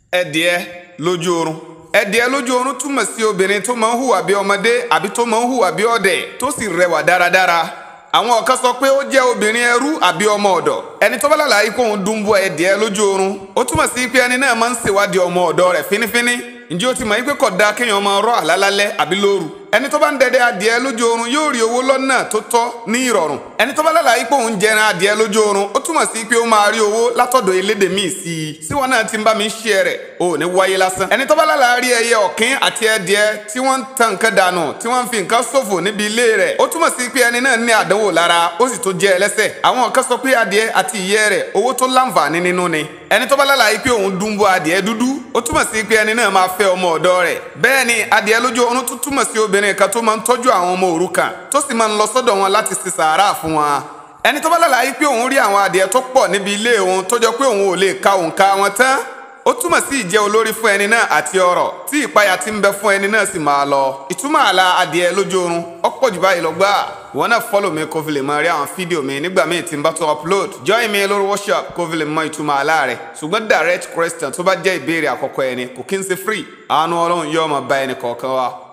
Edie lójú oorun. Edie lójú oorun túmọ̀ sí obìnrin tó máa ń hùwà bí ọmọdé àbí tó máa ń hùwà bí ọ̀dẹ̀ tó sì rẹwà dáradára. Àwọn kan sọ pé ó jẹ́ obìnrin ẹrú àbí ọmọ ọ̀dọ̀. Ẹni tó bá lálàyé pé òun dùnbọ̀ Edie lójú oorun, ó túmọ̀ sí pé ẹni náà máa ń ṣèwádìí ọmọ ọ̀dọ̀ rẹ̀ fínífíní. Ǹjẹ́ ó ti mọ̀ pé kò dáa kéèyàn máa rọ́ àlá lálẹ́ àbí lóru? Ẹni tó bá ń dẹdẹ adìẹ lójú oorun yóò rí owó lọ́nà tó tọ́ ní ìrọ̀rùn. Ẹni tó bá lálàyé pé òun jẹran adìẹ lójú oorun, ó túmọ̀ sí pé ó máa rí owó látọ̀dọ̀ elédè míì sí i. Síwọ́n náà ti ń bá mi ṣe rẹ̀, ò ní wáyé lásán. Ẹni tó bá lálàyé ẹyẹ ọ̀kín àti ẹdìẹ tí wọ́n ń tan nǹkan dànù, tí wọ́n ń fi nǹkan ṣòfò níbi ilé rẹ̀, ó túmọ̀ sí pé ẹni náà ní àdánwò lára, ó sì tó jẹ́ ẹlẹ́ṣẹ̀. Àwọn kan sọ pé adìẹ àti ìyẹ́ rẹ̀ owó tó láǹfààní nínú ni. Ẹni tó bá lálàyé pé òun dùnbọ̀ adìẹ dúdú, ó túmọ̀ sí pé ẹni náà máa fẹ́ ọmọ ọ̀dọ̀ rẹ̀. Bẹ́ẹ̀ ni adìẹ lójú oorun tún túmọ̀ sí obìnrin kan tó máa ń tọ́jú àwọn ọmọ òrukàn tó sì máa ń lọ sọ́dọ̀ wọn láti ṣe sàárà fún wọn. Ẹni tó bá lálàyé pé òun rí àwọn adìẹ tó pọ̀ níbi ilé òun tó jọ pé òun ò lè ka òǹkà wọn tán, ó túmọ̀ sí ìjẹ́ olórí fún ẹni náà àti ọrọ̀ tí ìpayà ti ń bẹ fún ẹni náà sì máa lọ. Ìtumọ̀ àlá adìẹ lójú oorun ọ̀pọ̀ jù báyìí lọ gbà. Ìwọ náà follow mi kó fi lè máa rí àwọn fídíò mi nígbà míì tí n bá tó upload. Join mi lórí workshop kó fi lè mọ ìtumọ̀ àlá rẹ̀. Ṣùgbọ́n direct question tó bá jẹ́ ìbéèrè àkọ́kọ́ ẹni kò kí n ṣe free. Àánú Ọlọ́run yóò máa bá ẹnì kọ̀ọ̀kan wa.